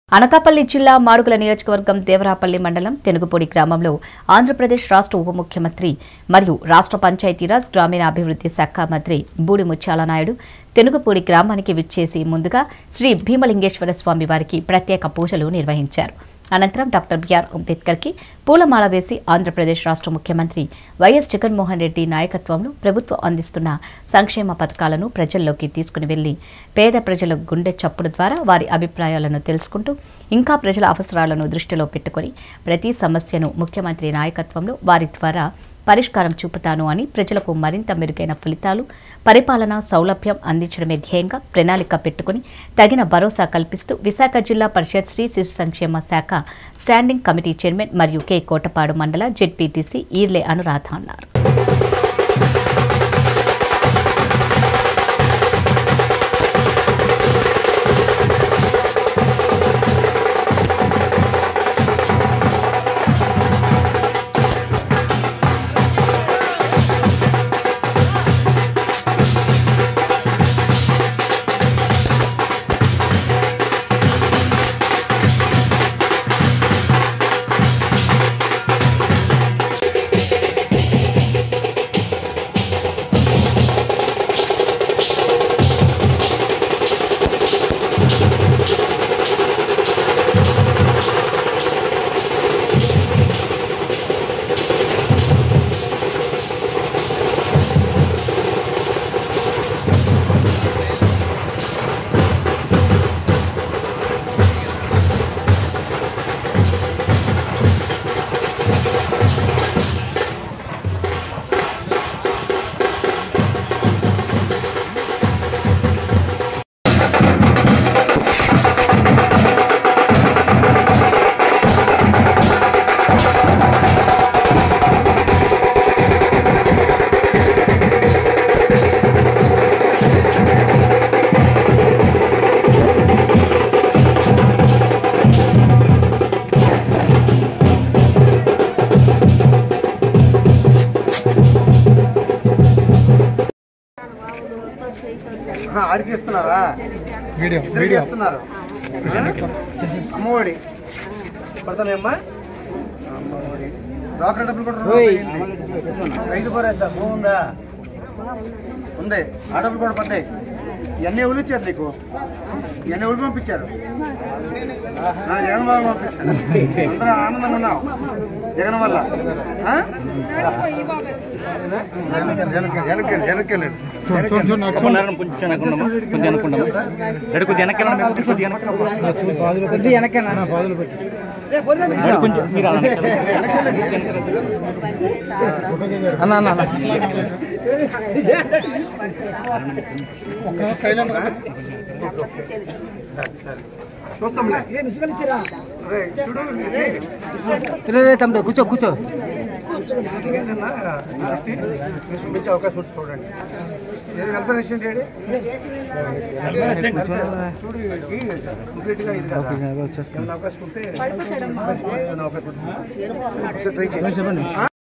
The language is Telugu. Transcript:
అనకాపల్లి జిల్లా మాడుగుల నియోజకవర్గం దేవరాపల్లి మండలం తెనుగుపూడి గ్రామంలో ఆంధ్రప్రదేశ్ రాష్ట్ర ఉప ముఖ్యమంత్రి మరియు రాష్ట్ర పంచాయతీరాజ్ గ్రామీణాభివృద్ధి శాఖ మంత్రి బూడి ముత్యాల నాయుడు తెనుగుపూడి గ్రామానికి విచ్చేసి ముందుగా శ్రీ భీమలింగేశ్వర స్వామి వారికి ప్రత్యేక పూజలు నిర్వహించారు. అనంతరం డాక్టర్ బిఆర్ అంబేద్కర్కి పూలమాల వేసి ఆంధ్రప్రదేశ్ రాష్ట్ర ముఖ్యమంత్రి వైఎస్ జగన్మోహన్ రెడ్డి నాయకత్వంలో ప్రభుత్వం అందిస్తున్న సంక్షేమ పథకాలను ప్రజల్లోకి తీసుకుని వెళ్లి పేద ప్రజల గుండె చప్పుడు ద్వారా వారి అభిప్రాయాలను తెలుసుకుంటూ ఇంకా ప్రజల అవసరాలను దృష్టిలో పెట్టుకుని ప్రతి సమస్యను ముఖ్యమంత్రి నాయకత్వంలో వారి ద్వారా పరిష్కారం చూపుతాను అని ప్రజలకు మరింత మెరుగైన ఫలితాలు పరిపాలన సౌలభ్యం అందించడమే ధ్యేయంగా ప్రణాళిక పెట్టుకుని తగిన భరోసా కల్పిస్తూ విశాఖ జిల్లా పరిషత్ శ్రీ శిశు సంక్షేమ శాఖ స్టాండింగ్ కమిటీ చైర్మన్ మరియు కె కోటపాడు మండల జెడ్పీటీసీ ఈర్లే అనురాధ అన్నారు. ఆడికిస్తున్నారా వీడియో ఇస్తున్నారు అమ్మఒడి పడతానేమ్మా అమ్మఒడి డాక్టర్ డబ్బులు కూడా రైతు భరోసా బాగుందా ఉంది ఆ డబ్బులు కూడా పడ్డాయి. ఇవన్నీ ఎవరు ఇచ్చారు నీకు? ఇవన్నీ ఎవరు పంపించారు? జగన్ బాబు పంపించారు. అందరూ ఆనందంగా ఉన్నావు జగన్ వల్ల. తమ్ముడు కూర్చో కూర్చో చూపించే అవకాశం చూడండి. కంప్లీట్గా ఇది అవకాశం ఉంటే